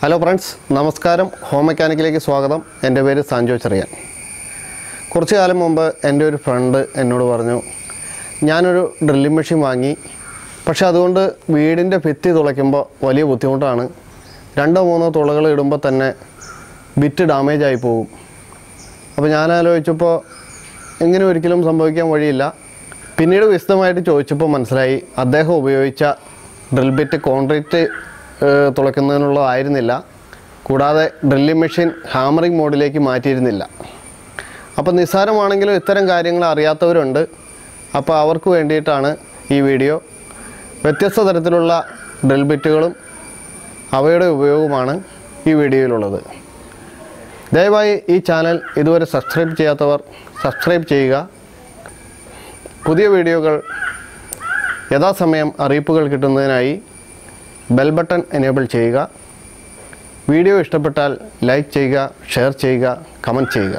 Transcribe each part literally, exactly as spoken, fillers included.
Hello friends, നമസ്കാരം. Home മെക്കാനിക്കിലേക്ക് സ്വാഗതം. എൻ്റെ പേര് സാൻജോ ചെറിയാൻ. കുറച്ച് കാലം മുമ്പ് എൻ്റെ ഒരു ഫ്രണ്ട് എന്നോട് പറഞ്ഞു, ഞാനൊരു ഡ്രില്ലിംഗ് മെഷീൻ വാങ്ങി, പക്ഷേ അതുകൊണ്ട് വീടിൻ്റെ ഭിത്തി തുളയ്ക്കുമ്പോൾ വലിയ ബുദ്ധിമുട്ടാണ്. രണ്ടോ മൂന്നോ തുളകൾ ഇടുമ്പോൾ തന്നെ ബിറ്റ് ഡാമേജ് ആയി പോകും. അപ്പോൾ ഞാൻ ആലോചിച്ചപ്പോൾ ഇങ്ങനെ ഒരിക്കലും സംഭവിക്കാൻ വഴിയില്ല. പിന്നീട് വിശദമായിട്ട് ചോദിച്ചപ്പോൾ മനസ്സിലായി, അദ്ദേഹം ഉപയോഗിച്ച ഡ്രിൽ ബിറ്റ് കോൺക്രീറ്റ് തുളയ്ക്കുന്നതിനുള്ളതായിരുന്നില്ല. കൂടാതെ ഡ്രില്ലിംഗ് മെഷീൻ ഹാമറിംഗ് മോഡിലേക്ക് മാറ്റിയിരുന്നില്ല. അപ്പോൾ നിസ്സാരമാണെങ്കിലും ഇത്തരം കാര്യങ്ങൾ അറിയാത്തവരുണ്ട്. അപ്പോൾ അവർക്ക് വേണ്ടിയിട്ടാണ് ഈ വീഡിയോ. വ്യത്യസ്ത തരത്തിലുള്ള ഡ്രിൽ ബിറ്റുകളും അവയുടെ ഉപയോഗവുമാണ് ഈ വീഡിയോയിലുള്ളത്. ദയവായി ഈ ചാനൽ ഇതുവരെ സബ്സ്ക്രൈബ് ചെയ്യാത്തവർ സബ്സ്ക്രൈബ് ചെയ്യുക. പുതിയ വീഡിയോകൾ യഥാസമയം അറിയിപ്പുകൾ കിട്ടുന്നതിനായി ബെൽ ബട്ടൺ എനേബിൾ ചെയ്യുക. വീഡിയോ ഇഷ്ടപ്പെട്ടാൽ ലൈക്ക് ചെയ്യുക, ഷെയർ ചെയ്യുക, കമൻറ്റ് ചെയ്യുക.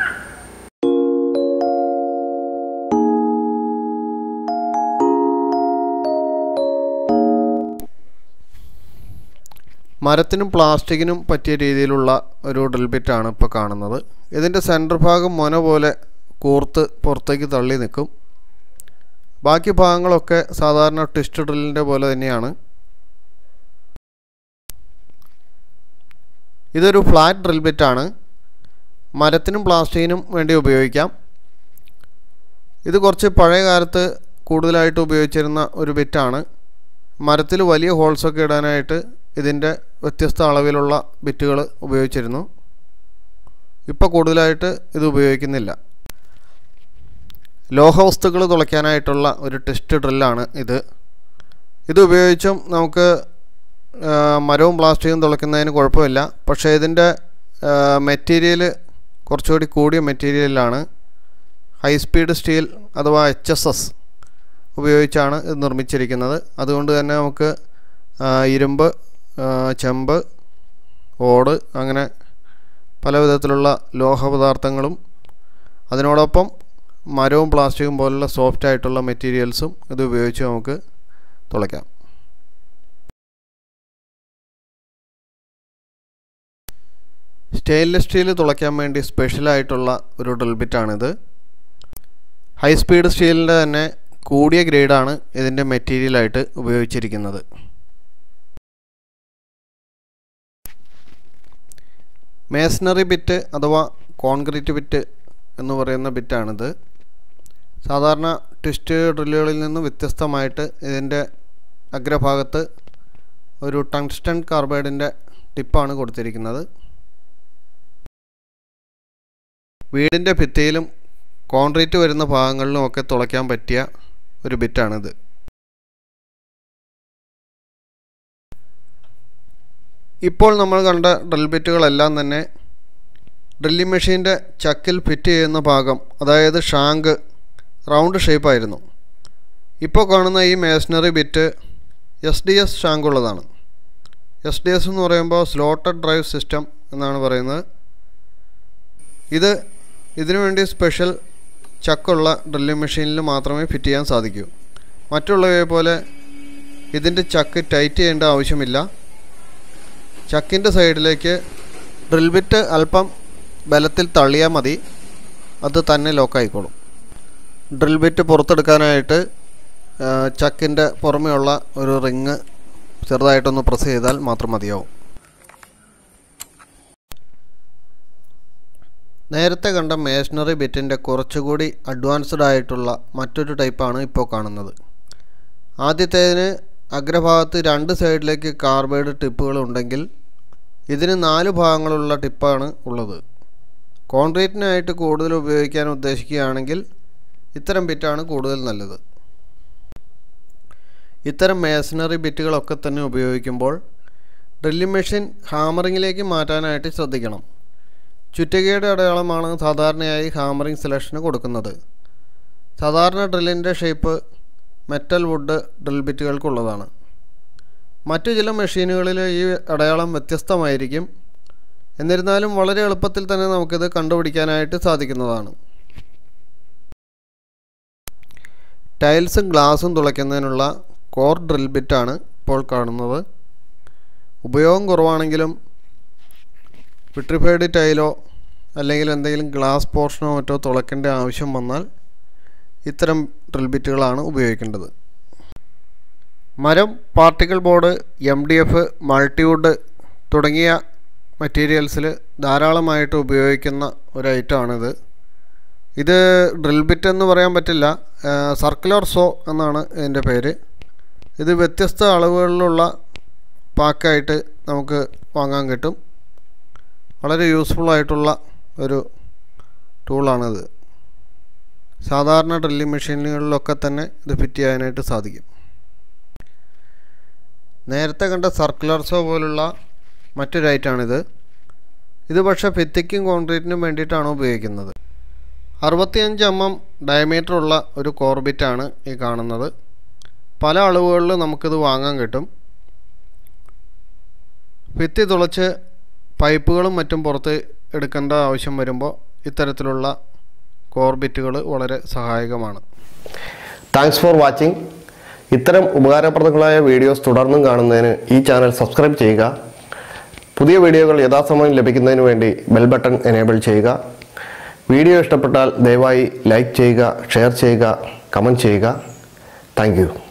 മരത്തിനും പ്ലാസ്റ്റിക്കിനും പറ്റിയ രീതിയിലുള്ള ഒരു ഡ്രിൽ ബിറ്റാണ് ഇപ്പോൾ കാണുന്നത്. ഇതിൻ്റെ സെൻറ്റർ ഭാഗം മൊന പോലെ കൂർത്ത് പുറത്തേക്ക് തള്ളി നിൽക്കും. ബാക്കി ഭാഗങ്ങളൊക്കെ സാധാരണ ട്വിസ്റ്റ് ഡ്രില്ലിൻ്റെ പോലെ തന്നെയാണ്. ഇതൊരു ഫ്ലാറ്റ് ഡ്രിൽ ബിറ്റാണ്. മരത്തിനും പ്ലാസ്റ്റിക്കിനും വേണ്ടി ഉപയോഗിക്കാം. ഇത് കുറച്ച് പഴയ കാലത്ത് കൂടുതലായിട്ട് ഉപയോഗിച്ചിരുന്ന ഒരു ബിറ്റാണ്. മരത്തിൽ വലിയ ഹോൾസൊക്കെ ഇടാനായിട്ട് ഇതിൻ്റെ വ്യത്യസ്ത അളവിലുള്ള ബിറ്റുകൾ ഉപയോഗിച്ചിരുന്നു. ഇപ്പോൾ കൂടുതലായിട്ട് ഇത് ഉപയോഗിക്കുന്നില്ല. ലോഹവസ്തുക്കൾ തുളയ്ക്കാനായിട്ടുള്ള ഒരു ടെസ്റ്റ് ഡ്രില്ലാണ് ഇത്. ഇത് ഉപയോഗിച്ചും നമുക്ക് മരവും പ്ലാസ്റ്റിക്കും തുളയ്ക്കുന്നതിന് കുഴപ്പമില്ല. പക്ഷേ ഇതിൻ്റെ മെറ്റീരിയൽ കുറച്ചുകൂടി കൂടിയ മെറ്റീരിയലാണ്. ഹൈ സ്പീഡ് സ്റ്റീൽ അഥവാ എച്ച് എസ് എസ് ഉപയോഗിച്ചാണ് ഇത് നിർമ്മിച്ചിരിക്കുന്നത്. അതുകൊണ്ട് തന്നെ നമുക്ക് ഇരുമ്പ്, ചെമ്പ്, ഓട് അങ്ങനെ പല വിധത്തിലുള്ള ലോഹപദാർത്ഥങ്ങളും അതിനോടൊപ്പം മരവും പ്ലാസ്റ്റിക്കും പോലുള്ള സോഫ്റ്റ് ആയിട്ടുള്ള മെറ്റീരിയൽസും ഇത് ഉപയോഗിച്ച് നമുക്ക് തുളയ്ക്കാം. സ്റ്റെയിൻലെസ് സ്റ്റീൽ തുളയ്ക്കാൻ വേണ്ടി സ്പെഷ്യലായിട്ടുള്ള ഒരു ഡ്രിൽ ബിറ്റാണിത്. ഹൈ സ്പീഡ് സ്റ്റീലിൻ്റെ തന്നെ കൂടിയ ഗ്രേഡാണ് ഇതിൻ്റെ മെറ്റീരിയലായിട്ട് ഉപയോഗിച്ചിരിക്കുന്നത്. മേസണറി ബിറ്റ് അഥവാ കോൺക്രീറ്റ് ബിറ്റ് എന്ന് പറയുന്ന ബിറ്റാണിത്. സാധാരണ ട്വിസ്റ്റ് ഡ്രില്ലുകളിൽ നിന്ന് വ്യത്യസ്തമായിട്ട് ഇതിൻ്റെ അഗ്രഭാഗത്ത് ഒരു ടങ്സ്റ്റൺ കാർബൈഡിൻ്റെ ടിപ്പാണ് കൊടുത്തിരിക്കുന്നത്. വീടിൻ്റെ ഭിത്തിയിലും കോൺക്രീറ്റ് വരുന്ന ഭാഗങ്ങളിലും ഒക്കെ തുളയ്ക്കാൻ പറ്റിയ ഒരു ബിറ്റാണിത്. ഇപ്പോൾ നമ്മൾ കണ്ട ഡ്രിൽ ബിറ്റുകളെല്ലാം തന്നെ ഡ്രില്ലിംഗ് മെഷീൻ്റെ ചക്കിൽ ഫിറ്റ് ചെയ്യുന്ന ഭാഗം, അതായത് ഷാങ്ക് റൗണ്ട് ഷേപ്പായിരുന്നു. ഇപ്പോൾ കാണുന്ന ഈ masonry bit S D S shank ഉള്ളതാണ്. എസ് ഡി എസ് എന്ന് പറയുമ്പോൾ സ്ലോട്ടഡ് ഡ്രൈവ് സിസ്റ്റം എന്നാണ് പറയുന്നത്. ഇത് ഇതിനു വേണ്ടി സ്പെഷ്യൽ ചക്കുള്ള ഡ്രില്ലിംഗ് മെഷീനിൽ മാത്രമേ ഫിറ്റ് ചെയ്യാൻ സാധിക്കൂ. മറ്റുള്ളവയെ പോലെ ഇതിൻ്റെ ചക്ക് ടൈറ്റ് ചെയ്യേണ്ട ആവശ്യമില്ല. ചക്കിൻ്റെ സൈഡിലേക്ക് ഡ്രിൽ ബിറ്റ് അല്പം ബലത്തിൽ തള്ളിയാൽ മതി, അത് തന്നെ ലോക്കായിക്കോളും. ഡ്രിൽ ബിറ്റ് പുറത്തെടുക്കാനായിട്ട് ചക്കിൻ്റെ പുറമെയുള്ള ഒരു റിങ് ചെറുതായിട്ടൊന്ന് പ്രസ് ചെയ്താൽ മാത്രം മതിയാവും. നേരത്തെ കണ്ട മേസണറി ബിറ്റിൻ്റെ കുറച്ചുകൂടി അഡ്വാൻസ്ഡ് ആയിട്ടുള്ള മറ്റൊരു ടൈപ്പാണ് ഇപ്പോൾ കാണുന്നത്. ആദ്യത്തേതിന് അഗ്രഭാഗത്ത് രണ്ട് സൈഡിലേക്ക് കാർബൈഡ് ടിപ്പുകൾ ഉണ്ടെങ്കിൽ ഇതിന് നാല് ഭാഗങ്ങളുള്ള ടിപ്പാണ് ഉള്ളത്. കോൺക്രീറ്റിനായിട്ട് കൂടുതൽ ഉപയോഗിക്കാൻ ഉദ്ദേശിക്കുകയാണെങ്കിൽ ഇത്തരം ബിറ്റാണ് കൂടുതൽ നല്ലത്. ഇത്തരം മേസണറി ബിറ്റുകളൊക്കെ തന്നെ ഉപയോഗിക്കുമ്പോൾ ഡ്രില്ലിംഗ് മെഷീൻ ഹാമറിങ്ങിലേക്ക് മാറ്റാനായിട്ട് ശ്രദ്ധിക്കണം. ചുറ്റികയുടെ അടയാളമാണ് സാധാരണയായി ഹാമറിംഗ് സെലക്ഷന് കൊടുക്കുന്നത്. സാധാരണ ഡ്രില്ലിൻ്റെ ഷേപ്പ് മെറ്റൽ വുഡ് ഡ്രിൽ ബിറ്റുകൾക്കുള്ളതാണ്. മറ്റു ചില മെഷീനുകളിൽ ഈ അടയാളം വ്യത്യസ്തമായിരിക്കും. എന്നിരുന്നാലും വളരെ എളുപ്പത്തിൽ തന്നെ നമുക്കിത് കണ്ടുപിടിക്കാനായിട്ട് സാധിക്കുന്നതാണ്. ടൈൽസും ഗ്ലാസും തുളയ്ക്കുന്നതിനുള്ള കോർ ഡ്രിൽ ബിറ്റാണ് ഇപ്പോൾ കാണുന്നത്. ഉപയോഗം കുറവാണെങ്കിലും വിട്രിഫൈഡ് ടൈലോ അല്ലെങ്കിൽ എന്തെങ്കിലും ഗ്ലാസ് പോർഷനോ മറ്റോ തുളയ്ക്കേണ്ട ആവശ്യം വന്നാൽ ഇത്തരം ഡ്രിൽ ബിറ്റുകളാണ് ഉപയോഗിക്കേണ്ടത്. മരം, particle board, M D F, multiwood തുടങ്ങിയ മെറ്റീരിയൽസിൽ ധാരാളമായിട്ട് ഉപയോഗിക്കുന്ന ഒരു ഐറ്റമാണിത്. ഇത് ഡ്രിൽ ബിറ്റ് എന്ന് പറയാൻ പറ്റില്ല, സർക്കുലർ സോ എന്നാണ് ഇതിൻ്റെ പേര്. ഇത് വ്യത്യസ്ത അളവുകളിലുള്ള പാക്കായിട്ട് നമുക്ക് വാങ്ങാൻ കിട്ടും. വളരെ യൂസ്ഫുൾ ആയിട്ടുള്ള ഒരു ടൂളാണിത്. സാധാരണ ഡ്രില്ലിംഗ് മെഷീനുകളിലൊക്കെ തന്നെ ഇത് ഫിറ്റ് ചെയ്യാനായിട്ട് സാധിക്കും. നേരത്തെ കണ്ട സർക്കുലർ സോ പോലുള്ള മറ്റൊരു ഐറ്റമാണിത്. ഇത് പക്ഷേ ഭിത്തിക്കും കോൺക്രീറ്റിനും വേണ്ടിയിട്ടാണ് ഉപയോഗിക്കുന്നത്. അറുപത്തിയഞ്ച് എം എം ഡയമീറ്ററുള്ള ഒരു കോർബിറ്റാണ് ഈ കാണുന്നത്. പല അളവുകളിൽ നമുക്കിത് വാങ്ങാൻ കിട്ടും. ഭിത്തി തുളച്ച് പൈപ്പുകളും മറ്റും പുറത്ത് എടുക്കേണ്ട ആവശ്യം വരുമ്പോൾ ഇത്തരത്തിലുള്ള കോർബിറ്റുകൾ വളരെ സഹായകമാണ്. Thanks for watching. ഇത്തരം ഉപകാരപ്രദങ്ങളായ വീഡിയോസ് തുടർന്നും കാണുന്നതിന് ഈ ചാനൽ സബ്സ്ക്രൈബ് ചെയ്യുക. പുതിയ വീഡിയോകൾ യഥാസമയം ലഭിക്കുന്നതിന് വേണ്ടി ബെൽ ബട്ടൺ എനേബിൾ ചെയ്യുക. വീഡിയോ ഇഷ്ടപ്പെട്ടാൽ ദയവായി ലൈക്ക് ചെയ്യുക, ഷെയർ ചെയ്യുക, കമൻറ്റ് ചെയ്യുക. Thank U.